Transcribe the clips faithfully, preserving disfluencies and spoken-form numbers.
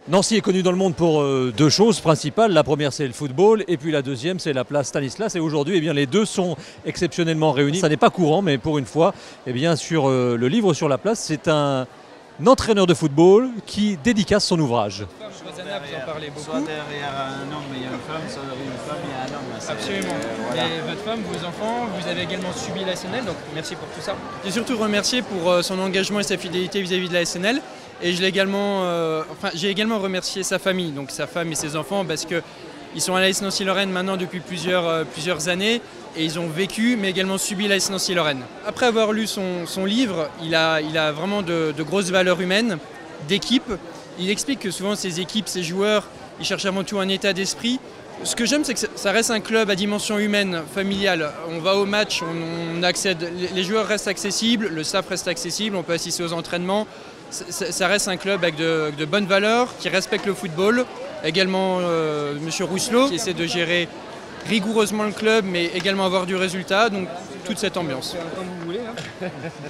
Nancy est connue dans le monde pour euh, deux choses principales. La première, c'est le football, et puis la deuxième, c'est la place Stanislas. Et aujourd'hui, eh bien, les deux sont exceptionnellement réunis. Ça n'est pas courant, mais pour une fois, eh bien, sur euh, le livre sur la place, c'est un entraîneur de football qui dédicace son ouvrage. Vous en parlez beaucoup. Soit derrière un homme, il y a une femme, soit derrière une femme, il y a un homme. Absolument. Euh, voilà. Et votre femme, vos enfants, vous avez également subi la S N L, donc merci pour tout ça. J'ai surtout remercié pour euh, son engagement et sa fidélité vis-à-vis de la S N L. Et je l'ai également, euh, enfin, j'ai également remercié sa famille, donc sa femme et ses enfants, parce qu'ils sont à l'A S Nancy-Lorraine maintenant depuis plusieurs, euh, plusieurs années, et ils ont vécu, mais également subi l'A S Nancy-Lorraine. Après avoir lu son, son livre, il a, il a vraiment de, de grosses valeurs humaines, d'équipe. Il explique que souvent ces équipes, ces joueurs, ils cherchent avant tout un état d'esprit. Ce que j'aime, c'est que ça reste un club à dimension humaine, familiale. On va au match, on, on accède, les joueurs restent accessibles, le staff reste accessible, on peut assister aux entraînements. Ça reste un club avec de, de bonnes valeurs, qui respecte le football. Également euh, M. Rousselot, qui essaie de gérer rigoureusement le club, mais également avoir du résultat. Donc toute cette ambiance. Comme vous voulez. Hein.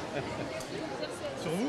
Sur vous?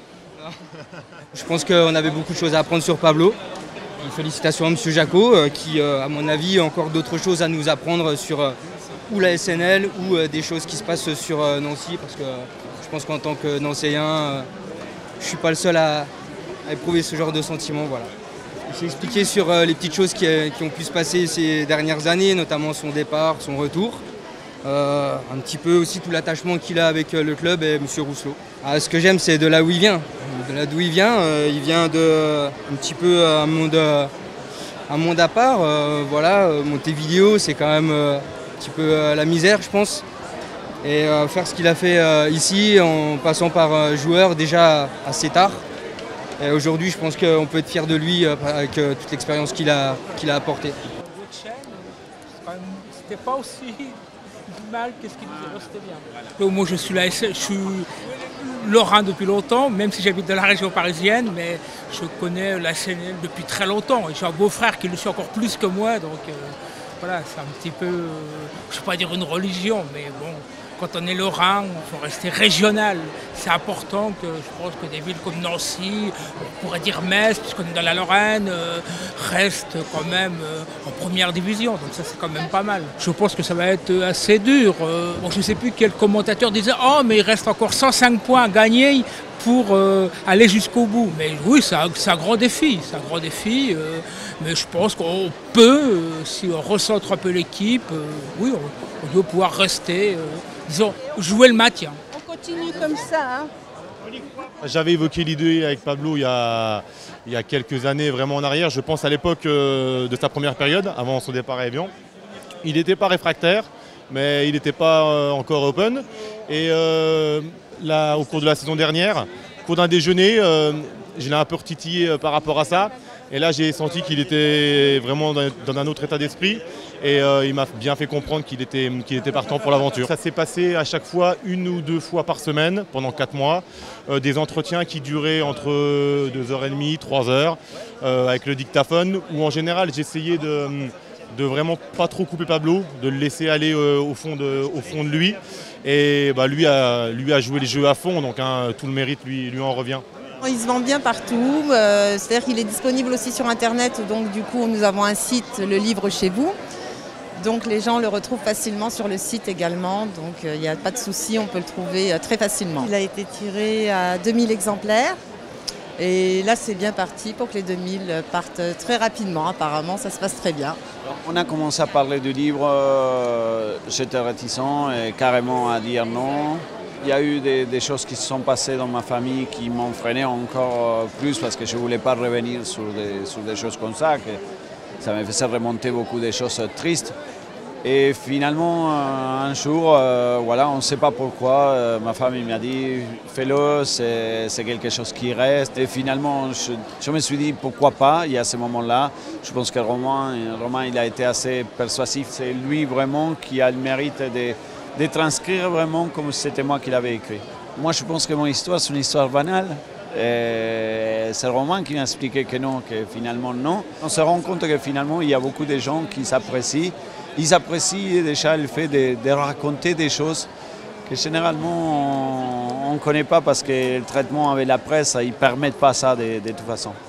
Je pense qu'on avait beaucoup de choses à apprendre sur Pablo. Félicitations à M. Jacot, euh, qui, euh, à mon avis, a encore d'autres choses à nous apprendre sur euh, ou la S N L ou euh, des choses qui se passent sur euh, Nancy, parce que euh, je pense qu'en tant que Nancéen, euh, je ne suis pas le seul à, à éprouver ce genre de sentiment. Voilà. J'ai expliqué sur euh, les petites choses qui, qui ont pu se passer ces dernières années, notamment son départ, son retour. Euh, un petit peu aussi tout l'attachement qu'il a avec euh, le club et M. Rousselot. Ah, ce que j'aime, c'est de là où il vient. De là d'où il vient, euh, il vient de euh, un petit peu euh, un monde, euh, un monde à part. Euh, voilà, euh, Montevideo, c'est quand même euh, un petit peu euh, la misère, je pense. Et euh, faire ce qu'il a fait euh, ici, en passant par euh, joueur déjà assez tard. Et aujourd'hui, je pense qu'on peut être fier de lui euh, avec euh, toute l'expérience qu'il a, qu'il a apportée. Votre chaîne, c'était pas aussi mal que ce qui nous est resté bien. Moi, je suis là, je suis lorrain depuis longtemps, même si j'habite dans la région parisienne, mais je connais la S N L depuis très longtemps. J'ai un beau-frère qui le suit encore plus que moi, donc euh, voilà, c'est un petit peu, euh, je ne vais pas dire une religion, mais bon. Quand on est lorrain, il faut rester régional. C'est important que je pense que des villes comme Nancy, on pourrait dire Metz, puisqu'on est dans la Lorraine, euh, restent quand même euh, en première division. Donc ça, c'est quand même pas mal. Je pense que ça va être assez dur. Euh, bon, je ne sais plus quel commentateur disait « Oh, mais il reste encore cent cinq points à gagner pour euh, aller jusqu'au bout. » Mais oui, c'est un, un grand défi. C'est un grand défi. Euh, mais je pense qu'on peut, euh, si on recentre un peu l'équipe, euh, oui, on, on doit pouvoir rester... Euh, disons, jouer le maintien. On continue comme ça. Hein. J'avais évoqué l'idée avec Pablo il y, a, il y a quelques années vraiment en arrière. Je pense à l'époque euh, de sa première période, avant son départ à Evian. Il n'était pas réfractaire, mais il n'était pas euh, encore open. Et euh, là, au cours de la saison dernière, au cours d'un déjeuner, euh, je l'ai un peu retitillé euh, par rapport à ça. Et là, j'ai senti qu'il était vraiment dans, dans un autre état d'esprit. Et euh, il m'a bien fait comprendre qu'il était, qu'il était partant pour l'aventure. Ça s'est passé à chaque fois une ou deux fois par semaine pendant quatre mois. Euh, des entretiens qui duraient entre deux heures trente, trois heures euh, avec le dictaphone, où en général j'essayais de, de vraiment pas trop couper Pablo, de le laisser aller euh, au, fond de, au fond de lui. Et bah, lui, a, lui a joué les jeux à fond, donc hein, tout le mérite lui, lui en revient. Il se vend bien partout, euh, c'est-à-dire qu'il est disponible aussi sur Internet, donc du coup nous avons un site, le livre chez vous. Donc les gens le retrouvent facilement sur le site également, donc il euh, n'y a pas de souci, on peut le trouver euh, très facilement. Il a été tiré à deux mille exemplaires et là c'est bien parti pour que les deux mille partent très rapidement, apparemment ça se passe très bien. Alors, on a commencé à parler du livre, euh, j'étais réticent et carrément à dire non. Il y a eu des, des choses qui se sont passées dans ma famille qui m'ont freiné encore plus parce que je ne voulais pas revenir sur des, sur des choses comme ça, que ça me faisait remonter beaucoup de choses tristes. Et finalement, un jour, euh, voilà, on ne sait pas pourquoi, euh, ma femme m'a dit « fais-le, c'est quelque chose qui reste ». Et finalement, je, je me suis dit « pourquoi pas ?» Il y a ce moment-là, je pense que Romain, Romain il a été assez persuasif. C'est lui vraiment qui a le mérite de... de transcrire vraiment comme c'était moi qui l'avais écrit. Moi, je pense que mon histoire, c'est une histoire banale. C'est le roman qui m'a expliqué que non, que finalement non. On se rend compte que finalement, il y a beaucoup de gens qui s'apprécient. Ils apprécient déjà le fait de, de raconter des choses que généralement on ne connaît pas parce que le traitement avec la presse, ils ne permettent pas ça de, de toute façon.